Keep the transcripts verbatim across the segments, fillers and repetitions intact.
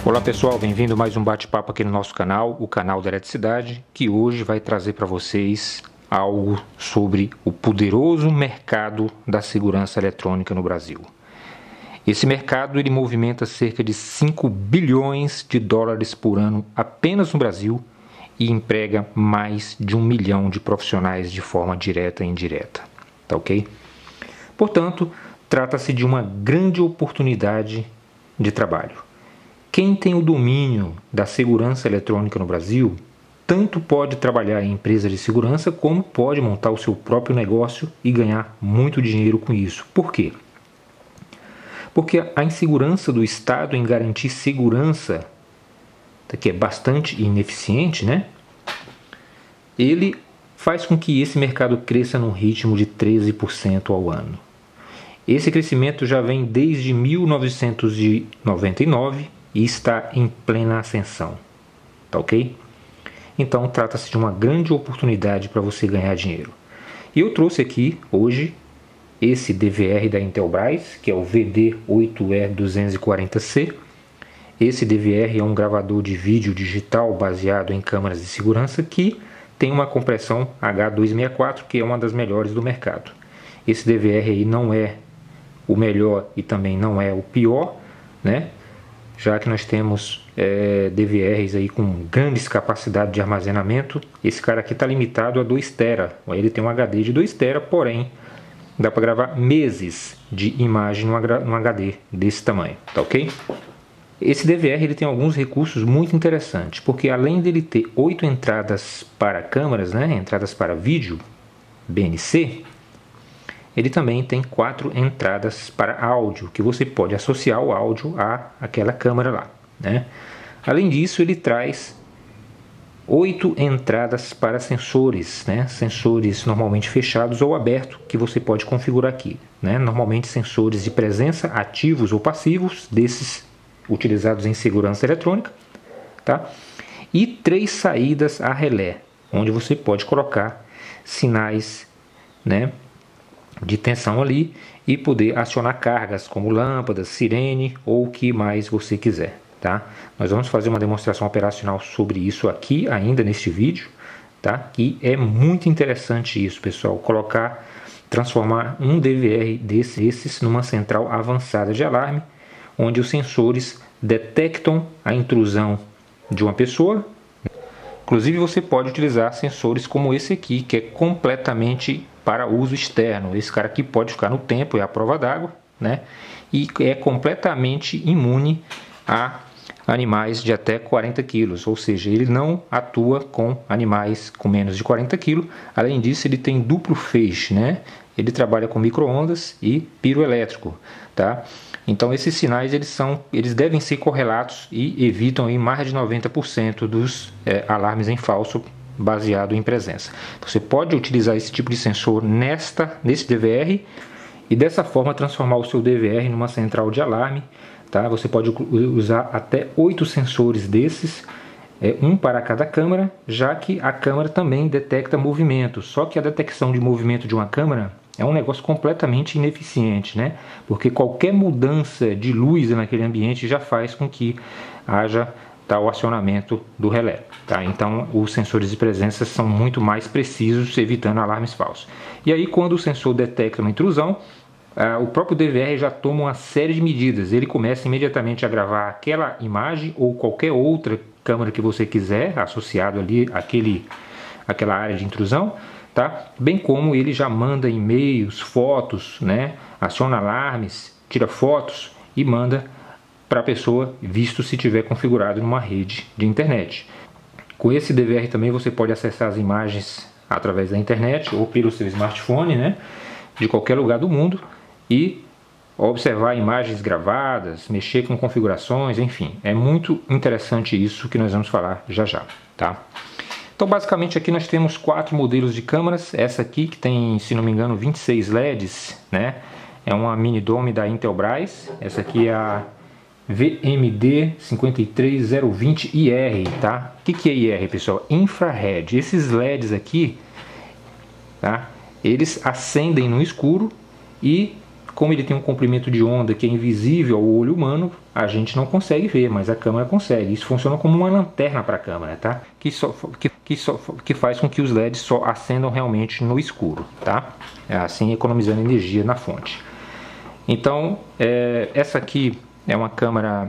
Olá pessoal, bem-vindo a mais um bate-papo aqui no nosso canal, o canal da Eletricidade, que hoje vai trazer para vocês algo sobre o poderoso mercado da segurança eletrônica no Brasil. Esse mercado ele movimenta cerca de cinco bilhões de dólares por ano apenas no Brasil e emprega mais de um milhão de profissionais de forma direta e indireta, tá ok? Portanto, trata-se de uma grande oportunidade de trabalho. Quem tem o domínio da segurança eletrônica no Brasil, tanto pode trabalhar em empresa de segurança, como pode montar o seu próprio negócio e ganhar muito dinheiro com isso. Por quê? Porque a insegurança do Estado em garantir segurança, que é bastante ineficiente, né? Ele faz com que esse mercado cresça num ritmo de treze por cento ao ano. Esse crescimento já vem desde mil novecentos e noventa e nove e está em plena ascensão, tá ok? Então trata-se de uma grande oportunidade para você ganhar dinheiro. E eu trouxe aqui hoje esse D V R da Intelbras, que é o V D oito E duzentos e quarenta C. Esse D V R é um gravador de vídeo digital baseado em câmeras de segurança que tem uma compressão H duzentos e sessenta e quatro, que é uma das melhores do mercado. Esse D V R aí não é o melhor e também não é o pior, né? Já que nós temos é, D V Rs aí com grandes capacidades de armazenamento. Esse cara aqui está limitado a dois tera. Ele tem um H D de dois tera, porém dá para gravar meses de imagem num H D desse tamanho, tá ok? Esse D V R ele tem alguns recursos muito interessantes, porque além dele ter oito entradas para câmeras, né, entradas para vídeo B N C, ele também tem quatro entradas para áudio, que você pode associar o áudio a aquela câmera lá, né? Além disso, ele traz oito entradas para sensores, né? Sensores normalmente fechados ou abertos, que você pode configurar aqui, né? Normalmente sensores de presença ativos ou passivos, desses utilizados em segurança eletrônica, tá? E três saídas a relé, onde você pode colocar sinais, né, de tensão ali e poder acionar cargas como lâmpadas, sirene ou o que mais você quiser, tá? Nós vamos fazer uma demonstração operacional sobre isso aqui ainda neste vídeo, tá? E é muito interessante isso, pessoal, colocar, transformar um D V R desses numa central avançada de alarme, onde os sensores detectam a intrusão de uma pessoa. Inclusive você pode utilizar sensores como esse aqui, que é completamente para uso externo. Esse cara aqui pode ficar no tempo, é a prova d'água, né? E é completamente imune a animais de até quarenta quilos, ou seja, ele não atua com animais com menos de quarenta quilos. Além disso, ele tem duplo feixe, né? Ele trabalha com micro-ondas e piroelétrico, tá? Então esses sinais eles são, eles devem ser correlatos e evitam aí mais de noventa por cento dos é, alarmes em falso baseado em presença. Você pode utilizar esse tipo de sensor nesta, nesse D V R e dessa forma transformar o seu D V R numa central de alarme, tá? Você pode usar até oito sensores desses, é, um para cada câmera, já que a câmera também detecta movimento. Só que a detecção de movimento de uma câmera é um negócio completamente ineficiente, né? Porque qualquer mudança de luz naquele ambiente já faz com que haja tal acionamento do relé, tá? Então os sensores de presença são muito mais precisos, evitando alarmes falsos. E aí quando o sensor detecta uma intrusão, ah, o próprio D V R já toma uma série de medidas. Ele começa imediatamente a gravar aquela imagem ou qualquer outra câmera que você quiser, associado ali àquele, àquela área de intrusão, tá? Bem como ele já manda e-mails, fotos, né? Aciona alarmes, tira fotos e manda para a pessoa, visto se tiver configurado numa rede de internet. Com esse D V R também você pode acessar as imagens através da internet ou pelo seu smartphone, né, de qualquer lugar do mundo, e observar imagens gravadas, mexer com configurações, enfim, é muito interessante isso que nós vamos falar já já, tá? Então basicamente aqui nós temos quatro modelos de câmeras. Essa aqui que tem, se não me engano, vinte e seis L E Ds, né, é uma mini dome da Intelbras. Essa aqui é a V M D cinco três zero vinte I R, tá? O que, que é I R, pessoal? Infrared. Esses L E Ds aqui, tá? Eles acendem no escuro e como ele tem um comprimento de onda que é invisível ao olho humano, a gente não consegue ver, mas a câmera consegue. Isso funciona como uma lanterna para a câmera, tá? Que, só, que, que, só, que faz com que os L E Ds só acendam realmente no escuro, tá? Assim economizando energia na fonte. Então, é, essa aqui é uma câmera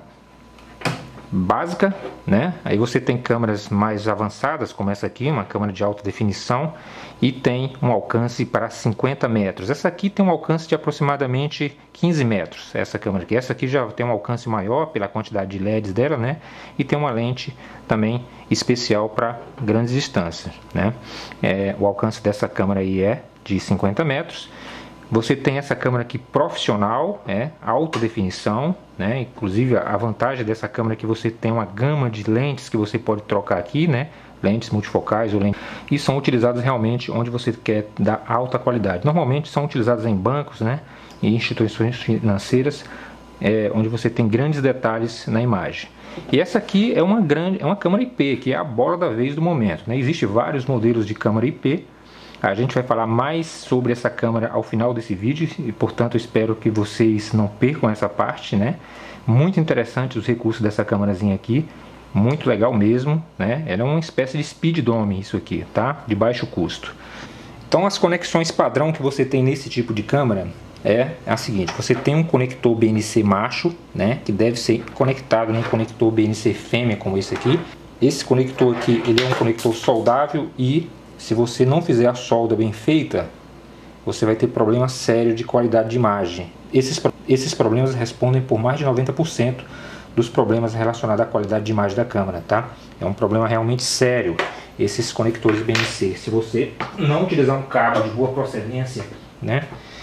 básica, né? Aí você tem câmeras mais avançadas, como essa aqui, uma câmera de alta definição, e tem um alcance para cinquenta metros. Essa aqui tem um alcance de aproximadamente quinze metros, essa câmera aqui. Essa aqui já tem um alcance maior pela quantidade de L E Ds dela, né? E tem uma lente também especial para grandes distâncias, né? É, o alcance dessa câmera aí é de cinquenta metros. Você tem essa câmera aqui profissional, é, alta definição, né? Inclusive a vantagem dessa câmera é que você tem uma gama de lentes que você pode trocar aqui, né? Lentes multifocais ou lentes, e são utilizadas realmente onde você quer dar alta qualidade. Normalmente são utilizadas em bancos, né? E instituições financeiras, é, onde você tem grandes detalhes na imagem. E essa aqui é uma grande, é uma câmera I P, que é a bola da vez do momento, né? Existem vários modelos de câmera I P. A gente vai falar mais sobre essa câmera ao final desse vídeo e, portanto, espero que vocês não percam essa parte, né? Muito interessante os recursos dessa câmerazinha aqui, muito legal mesmo, né? Ela é uma espécie de speed dome isso aqui, tá? De baixo custo. Então, as conexões padrão que você tem nesse tipo de câmera é a seguinte: você tem um conector B N C macho, né? Que deve ser conectado num conector B N C fêmea como esse aqui. Esse conector aqui, ele é um conector soldável e se você não fizer a solda bem feita, você vai ter problema sério de qualidade de imagem. Esses, esses problemas respondem por mais de noventa por cento dos problemas relacionados à qualidade de imagem da câmera, tá? É um problema realmente sério, esses conectores B N C. Se você não utilizar um cabo de boa procedência, né?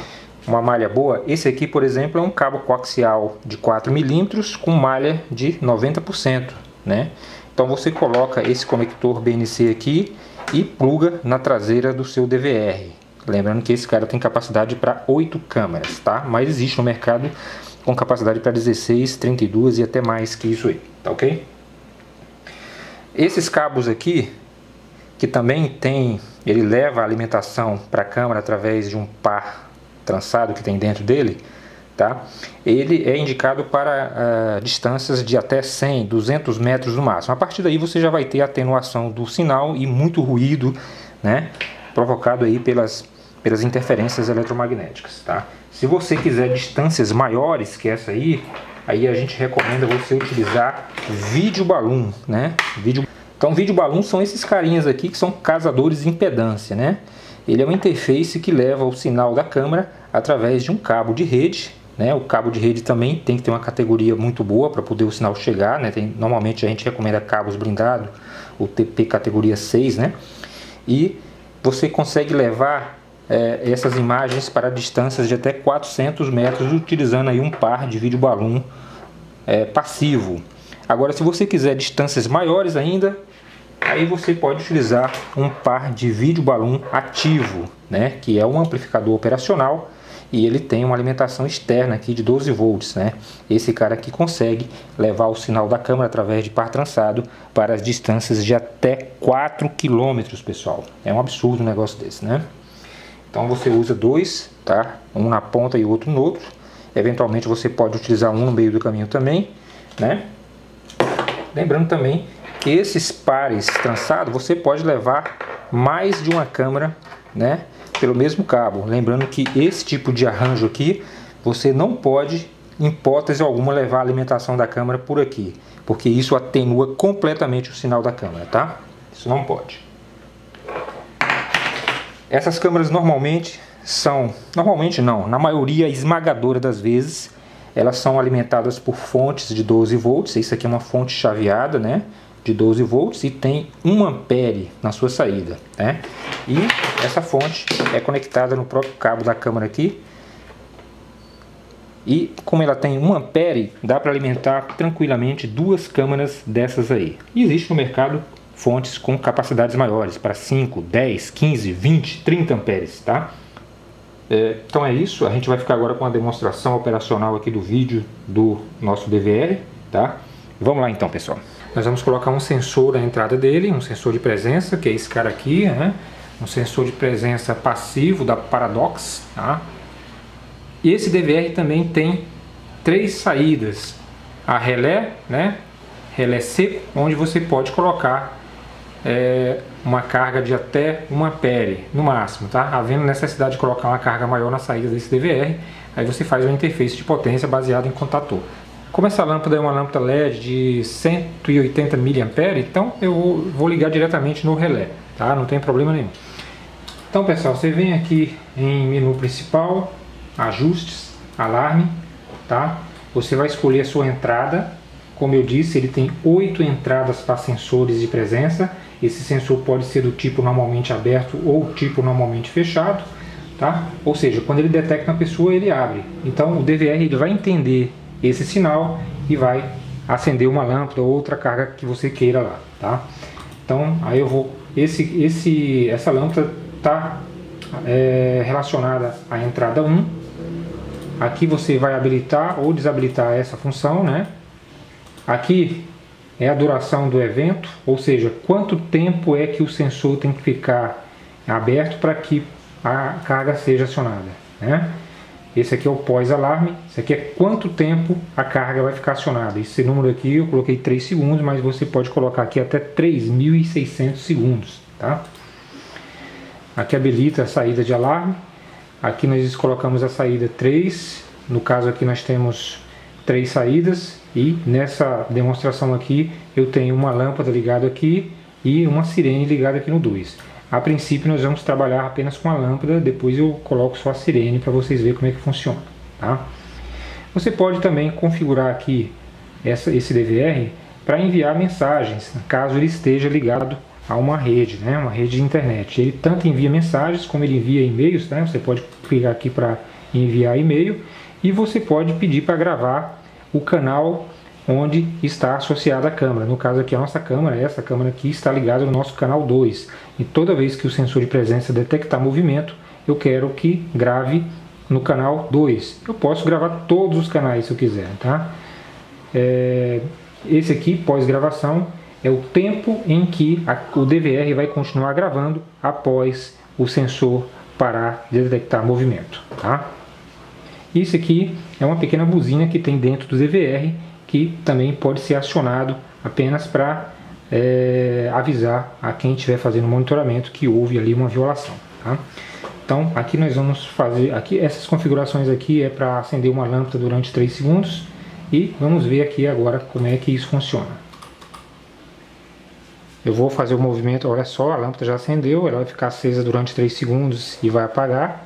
Uma malha boa, esse aqui, por exemplo, é um cabo coaxial de quatro milímetros com malha de noventa por cento, né? Então você coloca esse conector B N C aqui e pluga na traseira do seu D V R. Lembrando que esse cara tem capacidade para oito câmeras, tá? Mas existe no mercado com capacidade para dezesseis, trinta e duas e até mais que isso aí, tá ok? Esses cabos aqui, que também tem, ele leva a alimentação para a câmera através de um par trançado que tem dentro dele, tá? Ele é indicado para uh, distâncias de até cem, duzentos metros no máximo. A partir daí você já vai ter atenuação do sinal e muito ruído, né? Provocado aí pelas, pelas interferências eletromagnéticas, tá? Se você quiser distâncias maiores que essa aí, aí a gente recomenda você utilizar vídeo balloon, né? Vídeo... Então vídeo balloon são esses carinhas aqui que são casadores de impedância, né? Ele é uma interface que leva o sinal da câmera através de um cabo de rede, né? O cabo de rede também tem que ter uma categoria muito boa para poder o sinal chegar, né? Tem, normalmente a gente recomenda cabos blindados, o T P categoria seis, né? E você consegue levar é, essas imagens para distâncias de até quatrocentos metros utilizando aí um par de vídeo balloon é, passivo. Agora, se você quiser distâncias maiores ainda, aí você pode utilizar um par de vídeo balloon ativo, né? Que é um amplificador operacional e ele tem uma alimentação externa aqui de doze volts, né? Esse cara aqui consegue levar o sinal da câmera através de par trançado para as distâncias de até quatro quilômetros, pessoal. É um absurdo um negócio desse, né? Então você usa dois, tá? Um na ponta e outro no outro. Eventualmente você pode utilizar um no meio do caminho também, né? Lembrando também que esses pares trançados você pode levar mais de uma câmera, né? Pelo mesmo cabo. Lembrando que esse tipo de arranjo aqui, você não pode, em hipótese alguma, levar a alimentação da câmera por aqui, porque isso atenua completamente o sinal da câmera, tá? Isso não pode. Essas câmeras normalmente são, normalmente não, na maioria esmagadora das vezes, elas são alimentadas por fontes de doze volts. Isso aqui é uma fonte chaveada, né? De doze volts e tem um ampere na sua saída, né? E essa fonte é conectada no próprio cabo da câmera aqui. E como ela tem um ampere, dá para alimentar tranquilamente duas câmeras dessas aí. E existe no mercado fontes com capacidades maiores, para cinco, dez, quinze, vinte, trinta amperes, tá? É, então é isso, a gente vai ficar agora com a demonstração operacional aqui do vídeo do nosso D V R, tá? Vamos lá então, pessoal. Nós vamos colocar um sensor na entrada dele, um sensor de presença, que é esse cara aqui, né? Um sensor de presença passivo da Paradox, tá? esse D V R também tem três saídas: a relé, né, relé seco, onde você pode colocar é, uma carga de até um ampere no máximo, tá? Havendo necessidade de colocar uma carga maior na saída desse D V R, aí você faz uma interface de potência baseada em contator. Como essa lâmpada é uma lâmpada L E D de cento e oitenta miliamperes, então eu vou ligar diretamente no relé, tá? Não tem problema nenhum. Então, pessoal, você vem aqui em menu principal, ajustes, alarme, tá? Você vai escolher a sua entrada. Como eu disse, ele tem oito entradas para sensores de presença. Esse sensor pode ser do tipo normalmente aberto ou tipo normalmente fechado, tá? Ou seja, quando ele detecta uma pessoa, ele abre. Então o D V R ele vai entender esse sinal e vai acender uma lâmpada ou outra carga que você queira lá, tá? Então aí eu vou, esse, esse, essa lâmpada está é, relacionada à entrada um. Aqui você vai habilitar ou desabilitar essa função, né? Aqui é a duração do evento, ou seja, quanto tempo é que o sensor tem que ficar aberto para que a carga seja acionada, né? Esse aqui é o pós-alarme. Esse aqui é quanto tempo a carga vai ficar acionada. Esse número aqui eu coloquei três segundos, mas você pode colocar aqui até três mil e seiscentos segundos, tá? Aqui habilita a saída de alarme. Aqui nós colocamos a saída três. No caso aqui nós temos três saídas. E nessa demonstração aqui eu tenho uma lâmpada ligada aqui e uma sirene ligada aqui no dois. A princípio nós vamos trabalhar apenas com a lâmpada, depois eu coloco só a sirene para vocês verem como é que funciona, tá? Você pode também configurar aqui essa, esse D V R para enviar mensagens, caso ele esteja ligado a uma rede, né? Uma rede de internet. Ele tanto envia mensagens como ele envia e-mails, né? Você pode clicar aqui para enviar e-mail e você pode pedir para gravar o canal onde está associada a câmera. No caso aqui a nossa câmera, essa câmera aqui está ligada no nosso canal dois. E toda vez que o sensor de presença detectar movimento, eu quero que grave no canal dois. Eu posso gravar todos os canais se eu quiser, tá? É, esse aqui, pós-gravação, é o tempo em que a, o D V R vai continuar gravando após o sensor parar de detectar movimento, tá? Isso aqui é uma pequena buzina que tem dentro do D V R, que também pode ser acionado apenas para é, avisar a quem estiver fazendo monitoramento que houve ali uma violação, tá? Então aqui nós vamos fazer, aqui essas configurações aqui é para acender uma lâmpada durante três segundos e vamos ver aqui agora como é que isso funciona. Eu vou fazer o movimento, olha só, a lâmpada já acendeu, ela vai ficar acesa durante três segundos e vai apagar.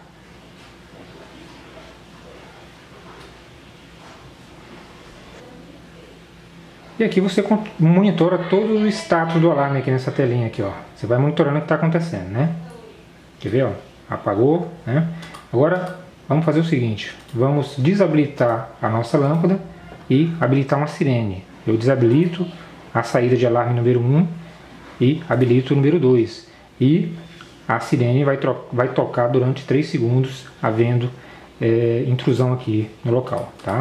E aqui você monitora todo o status do alarme aqui nessa telinha aqui, ó. Você vai monitorando o que está acontecendo, né? Quer ver, ó? Apagou, né? Agora vamos fazer o seguinte, vamos desabilitar a nossa lâmpada e habilitar uma sirene. Eu desabilito a saída de alarme número um e habilito o número dois. E a sirene vai, vai tocar durante três segundos, havendo é, intrusão aqui no local, tá?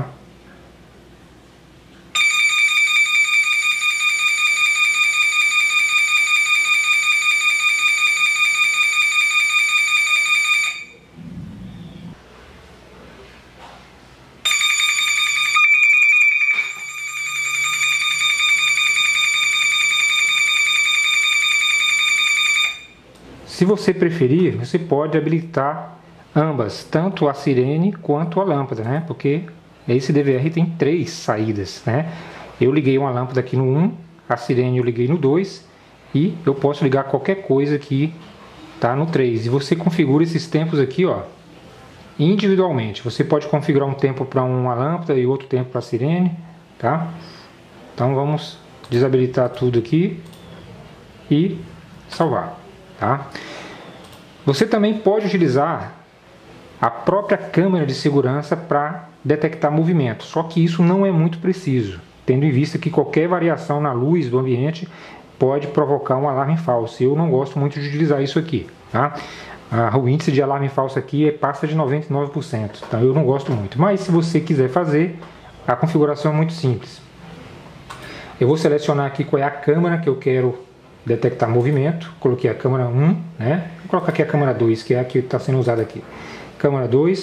Se você preferir, você pode habilitar ambas, tanto a sirene quanto a lâmpada, né? Porque esse D V R tem três saídas, né? Eu liguei uma lâmpada aqui no um, a sirene eu liguei no dois e eu posso ligar qualquer coisa que tá no três. E você configura esses tempos aqui, ó, individualmente. Você pode configurar um tempo para uma lâmpada e outro tempo para a sirene, tá? Então vamos desabilitar tudo aqui e salvar, tá? Você também pode utilizar a própria câmera de segurança para detectar movimento, só que isso não é muito preciso, tendo em vista que qualquer variação na luz do ambiente pode provocar um alarme falso. Eu não gosto muito de utilizar isso aqui, tá? Ah, o índice de alarme falso aqui passa de noventa e nove por cento, então eu não gosto muito. Mas se você quiser fazer, a configuração é muito simples. Eu vou selecionar aqui qual é a câmera que eu quero detectar movimento. Coloquei a câmera um, né? Vou colocar aqui a câmera dois, que é a que está sendo usada aqui. Câmera dois,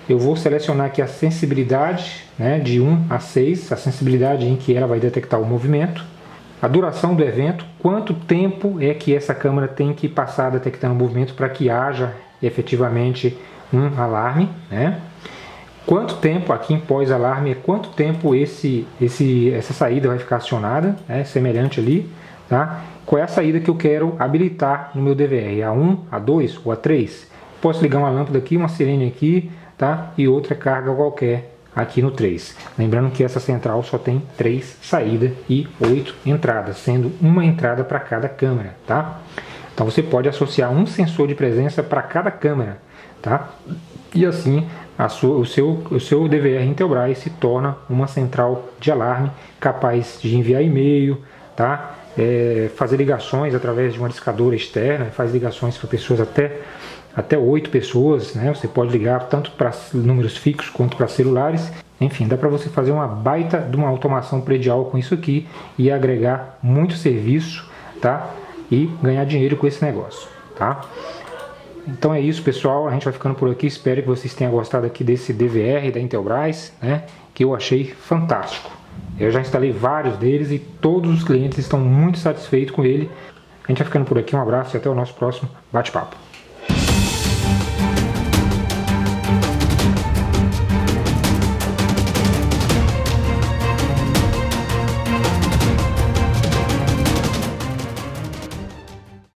eu vou selecionar aqui a sensibilidade, né, de um a seis, a sensibilidade em que ela vai detectar o movimento, a duração do evento, quanto tempo é que essa câmera tem que passar detectando o movimento para que haja efetivamente um alarme, né? Quanto tempo, aqui em pós-alarme, é quanto tempo esse, esse, essa saída vai ficar acionada, né? Semelhante ali, tá? Qual é a saída que eu quero habilitar no meu D V R, a um, a dois ou a três? Posso ligar uma lâmpada aqui, uma sirene aqui, tá? E outra carga qualquer aqui no três. Lembrando que essa central só tem três saídas e oito entradas, sendo uma entrada para cada câmera, tá? Então você pode associar um sensor de presença para cada câmera, tá? E assim a sua, o, seu, o seu D V R Intelbras se torna uma central de alarme capaz de enviar e-mail, tá? É, fazer ligações através de uma discadora externa, faz ligações para pessoas até até oito pessoas, né? Você pode ligar tanto para números fixos quanto para celulares. Enfim, dá para você fazer uma baita de uma automação predial com isso aqui e agregar muito serviço, tá? E ganhar dinheiro com esse negócio, tá? Então é isso, pessoal, a gente vai ficando por aqui. Espero que vocês tenham gostado aqui desse D V R da Intelbras, né? Que eu achei fantástico. Eu já instalei vários deles e todos os clientes estão muito satisfeitos com ele. A gente vai ficando por aqui, um abraço e até o nosso próximo bate-papo.